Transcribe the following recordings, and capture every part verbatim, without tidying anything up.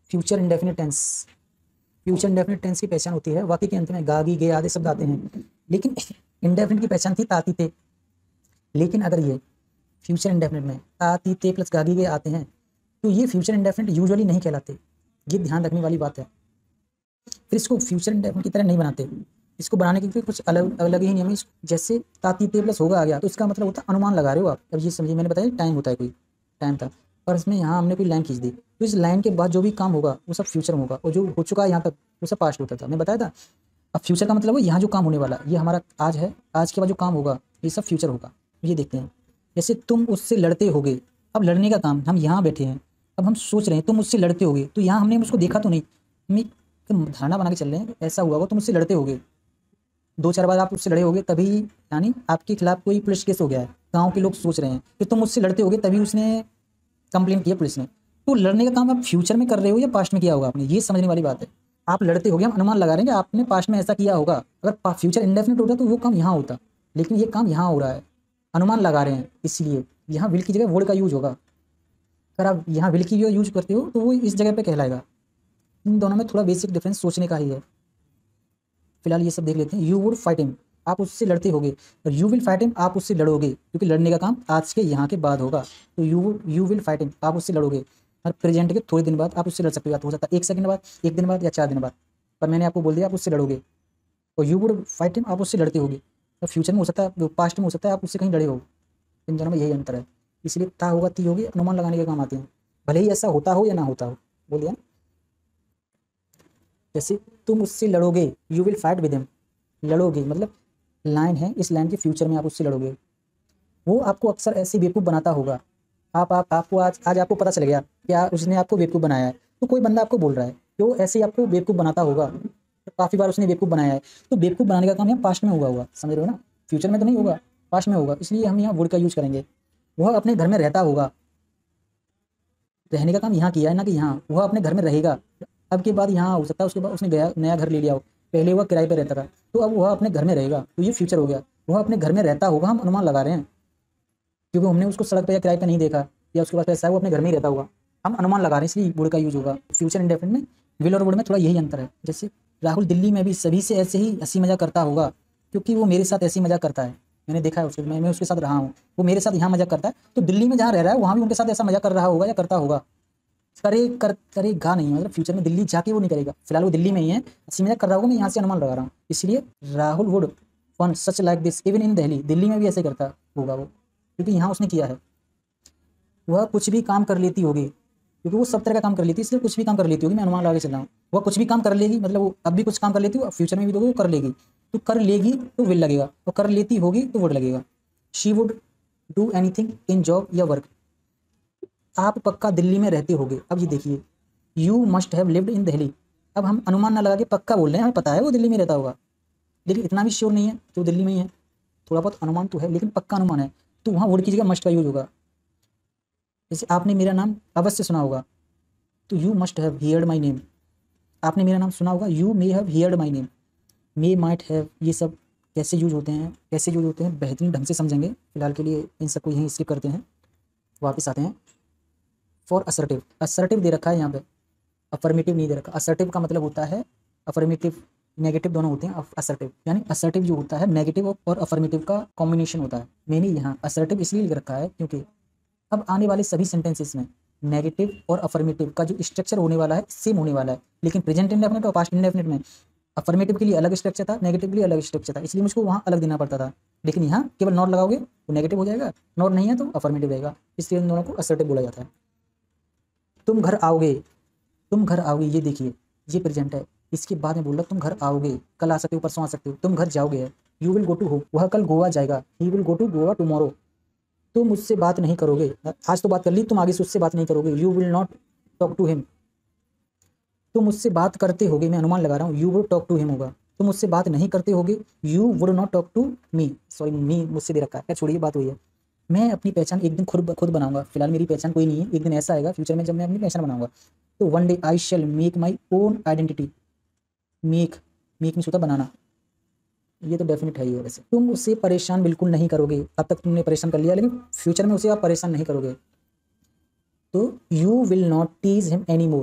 Future indefinite tense. Future indefinite tense की पहचान होती है वाक्य के अंत में गा गी गे आदि शब्द आते हैं, लेकिन इंडेफिनिट की पहचान थी ता ती ते। लेकिन अगर ये फ्यूचर इंडेफिनिट में ता ती ते प्लस गा गी गे आते हैं तो ये फ्यूचर इंडेफिनिट यूजुअली नहीं कहलाते। ये ध्यान रखने वाली बात है। फिर इसको फ्यूचर इंडेफिनिट की तरह नहीं बनाते, इसको बनाने के लिए कुछ अलग अलग ही नियम है। जैसे ताती ते प्लस होगा आ गया तो इसका मतलब होता है अनुमान लगा रहे हो आप। अब ये समझिए, मैंने बताया टाइम होता है, कोई टाइम था और इसमें यहाँ हमने कोई लाइन खींच दी तो इस लाइन के बाद जो भी काम होगा वो सब फ्यूचर में होगा, और जो हो चुका है यहाँ तक वो सब पास्ट होता था, मैं बताया था। अब फ्यूचर का मतलब है यहाँ जो काम होने वाला ये हमारा आज है, आज के बाद जो काम होगा ये सब फ्यूचर होगा। ये देखते हैं, जैसे तुम उससे लड़ते होगे। अब लड़ने का काम, हम यहाँ बैठे हैं, अब हम सोच रहे हैं तुम उससे लड़ते होगे, तो यहाँ हमने उसको देखा तो नहीं, हम एक धारणा बना के चल रहे हैं ऐसा हुआ होगा तुम उससे लड़ते होगे। दो चार बार आप उससे लड़े होगे तभी, यानी आपके खिलाफ कोई पुलिस केस हो गया है, गांव के लोग सोच रहे हैं कि तुम उससे लड़ते होगे तभी उसने कंप्लेन किया पुलिस ने। तो लड़ने का काम आप फ्यूचर में कर रहे हो या पास्ट में किया होगा आपने, ये समझने वाली बात है। आप लड़ते होगे, हम अनुमान लगा रहे हैं कि आपने पास्ट में ऐसा किया होगा। अगर फ्यूचर इंडेफिनिट होता तो वो काम यहाँ होता, लेकिन ये काम यहाँ हो रहा है, अनुमान लगा रहे हैं, इसलिए यहाँ विल की जगह वुड का यूज होगा। अगर आप यहाँ विल की यूज करते हो तो वो इस जगह पे कहलाएगा। इन दोनों में थोड़ा बेसिक डिफरेंस सोचने का ही है। फिलहाल ये सब देख लेते हैं। यू वुड फाइट हिम, आप उससे लड़ते होगे, और यू विल फाइट हिम, आप उससे लड़ोगे, क्योंकि लड़ने का काम आज के यहाँ के बाद होगा। तो you you will fight him, आप उससे लड़ोगे, और प्रेजेंट के थोड़े दिन बाद आप उससे लड़ सकते हो, या तो हो सकता है एक सेकंड बाद, एक दिन बाद, या चार दिन बाद, पर मैंने आपको बोल दिया आप उससे लड़ोगे। और यू वुड फाइट हिम, आप उससे लड़ते होगे, और फ्यूचर में हो सकता है, पास्ट में हो सकता है आप उससे कहीं लड़े हो। इन दोनों में यही अंतर है, इसलिए ता होगा ती होगी, अनुमान लगाने के काम आते हैं, भले ही ऐसा होता हो या ना होता हो। बोलिए, जैसे तुम उससे लड़ोगे, you will fight with him, लड़ोगे मतलब लाइन है, इस लाइन के फ्यूचर में आप उससे लड़ोगे। वो आपको अक्सर ऐसे बेवकूफ़ बनाता होगा। आप आप आपको आज आज आपको पता चल गया क्या उसने आपको बेवकूफ़ बनाया है, तो कोई बंदा आपको बोल रहा है कि वो ऐसे ही आपको बेवकूफ़ बनाता होगा, तो काफ़ी बार उसने बेवकूफ़ बनाया है, तो बेवकूफ़ बनाने का काम यहाँ पास्ट में हुआ होगा, समझ रहे हो ना। फ्यूचर में तो नहीं होगा, पास्ट में होगा, इसलिए हम यहाँ वुड का यूज करेंगे। वह अपने घर में रहता होगा, रहने का काम यहाँ किया है ना कि यहाँ, वह अपने घर में रहेगा। अब के बाद यहाँ हो सकता है उसके बाद उसने गया नया घर ले लिया हो, पहले वह किराए पे रहता था, तो अब वह अपने घर में रहेगा, तो ये फ्यूचर हो गया। वह अपने घर में रहता होगा, हम अनुमान लगा रहे हैं क्योंकि हमने उसको सड़क पे या किराए पे नहीं देखा, या उसके पास पैसा है, वो अपने घर में ही रहता होगा, हम अनुमान लगा रहे हैं, इसलिए वुड का यूज होगा। फ्यूचर इंडेफिनिट में विल और वुड में थोड़ा यही अंतर है। जैसे राहुल दिल्ली में भी सभी से ऐसे ही हंसी मजाक करता होगा, क्योंकि वो मेरे साथ ऐसी मजाक करता है, मैंने देखा है उसको, मैं मैं उसके साथ रहा हूँ, वो मेरे साथ यहाँ मजाक करता है, तो दिल्ली में जहाँ रह रहा है वहाँ भी उनके साथ ऐसा मजाक कर रहा होगा या करता होगा। करे कर करेगा नहीं, मतलब फ्यूचर में दिल्ली जाके वो नहीं करेगा, फिलहाल वो दिल्ली में ही है, हंसी मजाक कर रहा होगा, मैं यहाँ से अनुमान लगा रहा हूँ। इसलिए Rahul would fun such like this even in Delhi, Delhi में भी ऐसे करता होगा वो, क्योंकि यहाँ उसने किया है। वह कुछ भी काम कर लेती होगी, क्योंकि वो सब तरह का काम कर लेती है, इसलिए कुछ भी काम कर लेती होगी, मैं अनुमान लगा के चल रहा हूँ। वह कुछ भी काम कर लेगी, मतलब वो अब भी कुछ काम कर लेती है, फ्यूचर में भी तो वो कर लेगी, तो कर लेगी तो विल लगेगा, और कर लेती होगी तो वुड लगेगा। She would do anything in job या वर्क, आप पक्का दिल्ली में रहते होगे। अब ये देखिए, you must have lived in Delhi, अब हम अनुमान ना लगा के पक्का बोल रहे हैं, हमें पता है वो दिल्ली में रहता होगा, लेकिन इतना भी श्योर नहीं है कि वो दिल्ली में ही है, थोड़ा बहुत अनुमान तो है, लेकिन पक्का अनुमान है, तो वहाँ वुड की जगह मस्ट का यूज होगा। जैसे आपने मेरा नाम अवश्य सुना होगा, तो you must have heard my name, आपने मेरा नाम सुना होगा, you may have heard my name. May might have, ये सब कैसे यूज होते हैं, कैसे यूज होते हैं बेहतरीन ढंग से समझेंगे, फिलहाल के लिए इन सबको यहीं स्किप करते हैं, वापस आते हैं। फॉर असर्टिव, असर्टिव दे रखा है यहाँ पे, अफर्मेटिव नहीं दे रखा। असर्टिव का मतलब होता है, अफर्मेटिव नेगेटिव दोनों होते हैं असर्टिव, यानी असर्टिव जो होता है नेगेटिव और अफर्मेटिव का कॉम्बिनेशन होता है। मैंने यहाँ असर्टिव इसलिए लिख रखा है क्योंकि अब आने वाले सभी सेंटेंसेस में नेगेटिव और अफर्मेटिव का जो स्ट्रक्चर होने वाला है सेम होने वाला है, लेकिन प्रेजेंट इंडेफिनिट और पास्ट इंडेफिनिट में अफर्मेटिव के लिए अलग स्ट्रक्चर था, नेगेटिव के लिए अलग स्ट्रक्चर था, इसलिए मुझको वहाँ अलग देना पड़ता था, लेकिन यहाँ केवल नॉट लगाओगे तो नेगेटिव हो जाएगा, नॉट नहीं है तो अफर्मेटिव रहेगा, इसलिए इन दोनों को असर्टिव बोला जाता है। तुम घर आओगे, तुम घर आओगे, ये देखिए ये प्रेजेंट है, इसके बाद में बोल रहा तुम घर आओगे, कल आ सकते हो, परसों आ सकते हो, तुम घर जाओगे है। You will go to home, वह कल गोवा जाएगा, he will go to Goa tomorrow. तुम मुझसे बात नहीं करोगे, आज तो बात कर ली, तुम आगे से उससे बात नहीं करोगे, you will not talk to him. तुम मुझसे बात करते होगे, मैं अनुमान लगा रहा हूँ, you would talk to him होगा। तुम मुझसे बात नहीं करते होगे, you would not talk to me, sorry me मुझसे दे रखा है, छोड़िए बात हुई है। मैं अपनी पहचान एक दिन खुद खुद बनाऊंगा, फिलहाल मेरी पहचान कोई नहीं है, एक दिन ऐसा आएगा फ्यूचर में जब मैं अपनी पहचान बनाऊंगा, तो one day I shall make my own identity. Make, make में होता बनाना, ये तो डेफिनेट है ही है। वैसे तुम उसे परेशान बिल्कुल नहीं करोगे, अब तक तुमने परेशान कर लिया, लेकिन फ्यूचर में उसे आप परेशान नहीं करोगे, तो you will not tease him any more,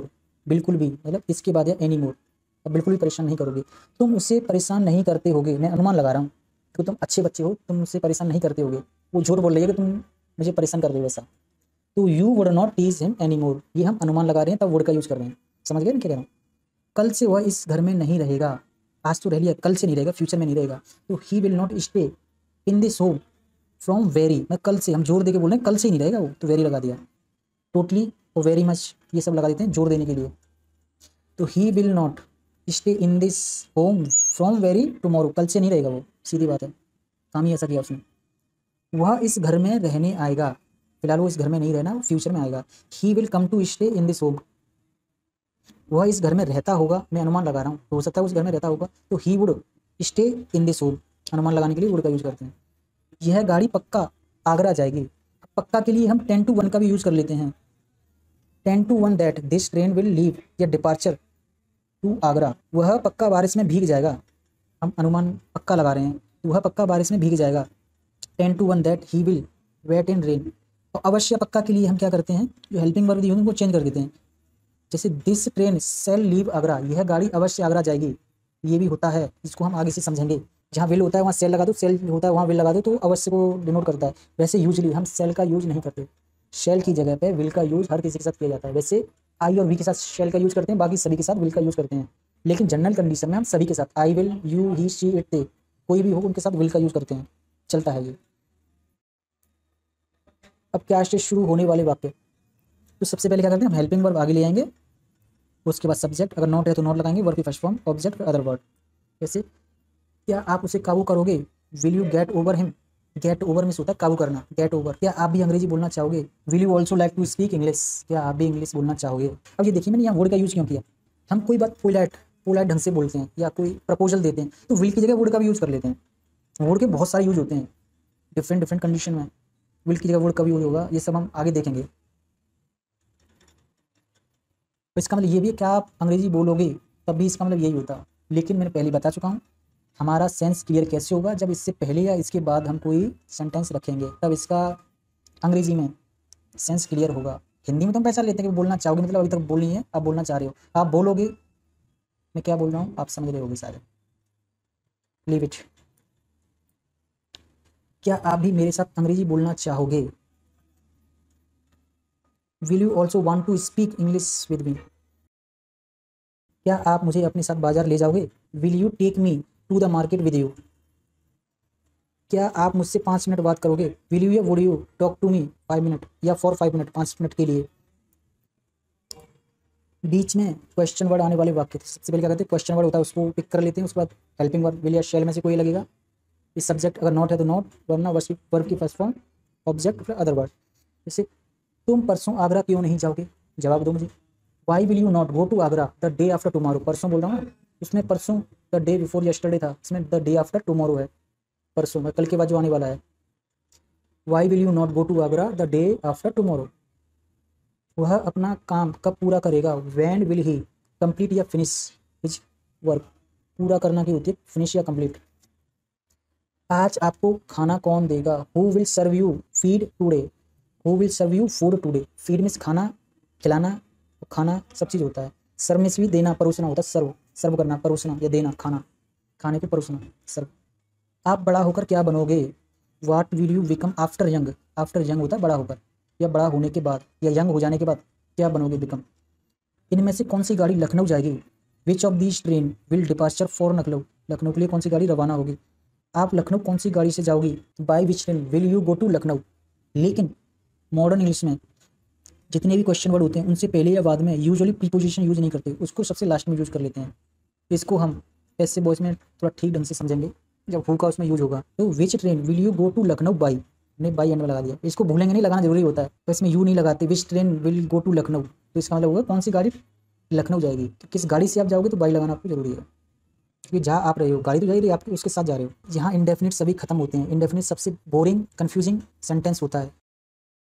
बिल्कुल भी, मतलब इसके बाद है एनी मोर, अब बिल्कुल भी परेशान नहीं करोगे। तुम उसे परेशान नहीं करते होगे, मैं अनुमान लगा रहा हूँ कि तुम अच्छे बच्चे हो, तुम उसे परेशान नहीं करते होगे। वो झूठ बोल रही है कि तुम मुझे परेशान कर रहे हो ऐसा। तो you would not tease him any more, ये हम अनुमान लगा रहे हैं, तब वुड का यूज़ कर रहे हैं। समझ गए ना क्या कह रहा हूँ? कल से वह इस घर में नहीं रहेगा, आज तो रह लिया, कल से नहीं रहेगा, फ्यूचर में नहीं रहेगा। तो he will not stay in this home from very, मैं कल से, हम जोर दे के बोल रहे हैं कल से ही नहीं रहेगा वो, तो वेरी लगा दिया। टोटली और वेरी मच ये सब लगा देते हैं जोर देने के लिए। तो he will not stay in this home from very tomorrow, कल से नहीं रहेगा वो, सीधी बात है, काम ही ऐसा किया उसने। वह इस घर में रहने आएगा, फिलहाल वो इस घर में नहीं रहना, फ्यूचर में आएगा। He will come to stay in this home, वह इस घर में रहता होगा, मैं अनुमान लगा रहा हूँ, हो सकता है उस घर में रहता होगा। तो he would stay in this home, अनुमान लगाने के लिए वुड का यूज़ करते हैं। यह गाड़ी पक्का आगरा जाएगी, पक्का के लिए हम टेन टू वन का भी यूज़ कर लेते हैं। Ten to one that this train will leave या डिपार्चर टू आगरा, वह पक्का बारिश में भीग जाएगा, हम अनुमान पक्का लगा रहे हैं, वह पक्का बारिश में भीग जाएगा। Ten to one that he will wet in rain, और अवश्य पक्का के लिए हम क्या करते हैं, जो हेल्पिंग वर्ब दी होंगे वो चेंज कर देते हैं। जैसे this train shall leave Agra, यह गाड़ी अवश्य आगरा जाएगी, ये भी होता है, इसको हम आगे से समझेंगे। जहाँ विल होता है वहाँ सेल लगा दो, सेल होता है वहाँ विल लगा दो, तो अवश्य को डिनोट करता है। वैसे यूजली हम सेल का यूज नहीं करते, शेल की जगह पे विल का यूज हर किसी के साथ किया जाता है। वैसे आई और वी के साथ शेल का यूज करते हैं, बाकी सभी के साथ विल का यूज करते हैं, लेकिन जनरल कंडीशन में हम सभी के साथ I will, you, he, she, it, they, कोई भी हो उनके साथ विल का यूज करते हैं, चलता है ये। अब क्या स्टेज शुरू होने वाले वाक्य, तो सबसे पहले क्या करते हैं, हम हेल्पिंग वर्ब आगे ले आएंगे, उसके बाद सब्जेक्ट, अगर नॉट है तो नॉट लगाएंगे, वर्ब की first form, object, other word. जैसे क्या आप उसे काबू करोगे, will you get over him, get over means होता है काबू करना, गेट ओवर। क्या आप भी अंग्रेजी बोलना चाहोगे, will you also like to speak English, क्या आप भी इंग्लिश बोलना चाहोगे। अब ये देखिए मैंने यहाँ वर्ड का यूज़ क्यों किया, हम कोई बात पोलाइट पोलाइट ढंग से बोलते हैं या कोई प्रपोजल देते हैं तो विल की जगह वर्ड का भी यूज़ कर लेते हैं। वर्ड के बहुत सारे यूज होते हैं डिफरेंट डिफरेंट कंडीशन में, विल की जगह वर्ड का भी यूज होगा, ये सब हम आगे देखेंगे। तो इसका मतलब ये भी है क्या आप अंग्रेजी बोलोगे तब भी इसका मतलब यही होता, लेकिन मैंने पहले बता चुका हूँ हमारा सेंस क्लियर कैसे होगा, जब इससे पहले या इसके बाद हम कोई सेंटेंस रखेंगे तब इसका अंग्रेजी में सेंस क्लियर होगा। हिंदी में तो हम पहचान लेते हैं कि बोलना चाहोगे मतलब अभी तक बोल नहीं है, आप बोलना चाह रहे हो, आप बोलोगे मैं क्या बोल रहा हूँ आप समझ रहे होगे शायद। Leave it. क्या आप भी मेरे साथ अंग्रेजी बोलना चाहोगे, will you also want to speak English with me. क्या आप मुझे अपने साथ बाजार ले जाओगे, will you take me to the market with you. क्या आप मुझसे पाँच मिनट बात करोगे, विल यू या would you talk to me five minute या फॉर फाइव मिनट, पाँच मिनट के लिए। बीच में क्वेश्चन वर्ड आने वाले वाक्य, सबसे पहले क्या करते हैं क्वेश्चन वर्ड होता है उसको पिक कर लेते हैं, उसके बाद हेल्पिंग वर्ब विल या शैल में से कोई लगेगा, इस सब्जेक्ट अगर नॉट है तो नॉट, वरना वर्ब की फर्स्ट फॉर्म, ऑब्जेक्ट फिर अदर वर्ड। जैसे तुम परसों आगरा क्यों नहीं जाओगे, जवाब दो मुझे, why will you not go to Agra the day after tomorrow, परसों बोल रहा हूँ ना, उसमें परसों द डे बिफोर यस्टरडे था, इसमें द डे आफ्टर टुमारो है, परसों में कल के बाद जो आने वाला है। Why will you not go to Agra the day after tomorrow, वह अपना काम कब पूरा करेगा, वैन विल ही कंप्लीट या फिनिश हिज वर्क, पूरा करना की होती है फिनिश या कंप्लीट। आज आपको खाना कौन देगा, who will serve you feed today, who will serve you food today. Feed means खाना, खिलाना, खाना सब चीज़ होता है, सर्व मीन्स भी देना परोसना होता है, सर्व सर्व करना, परोसना या देना, खाना खाने को परोसना सर्व। आप बड़ा होकर क्या बनोगे, what will you become after young, after young होता है बड़ा होकर या बड़ा होने के बाद या यंग हो जाने के बाद क्या बनोगे, बिकम। इनमें से कौन सी गाड़ी लखनऊ जाएगी, which of this train will departure for Lucknow, Lucknow के लिए कौन सी गाड़ी रवाना होगी। आप लखनऊ कौन सी गाड़ी से जाओगी, by which train will you go to Lucknow. लेकिन मॉडर्न इंग्लिश में जितने भी क्वेश्चन वर्ड होते हैं उनसे पहले या बाद में यूजुअली प्रीपोजिशन यूज नहीं करते, उसको सबसे लास्ट में यूज कर लेते हैं। इसको हम ऐसे बॉयज में थोड़ा ठीक ढंग से समझेंगे जब हु का उसमें यूज होगा। तो which train will you go to Lucknow by, ने बाई एंड में लगा दिया, इसको भूलेंगे नहीं, लगाना जरूरी होता है, तो इसमें यू नहीं लगाते, which train will go to Lucknow, तो इसका मतलब होगा कौन सी गाड़ी लखनऊ जाएगी, तो किस गाड़ी से आप जाओगे तो बाई लगाना आपको जरूरी है, क्योंकि जहाँ आप रहे हो गाड़ी तो जा रही है आपके, उसके साथ जा रहे हो। यहाँ इंडेफिनिट सभी खत्म होते हैं, इंडेफिनिट सबसे बोरिंग कंफ्यूजिंग सेंटेंस होता है,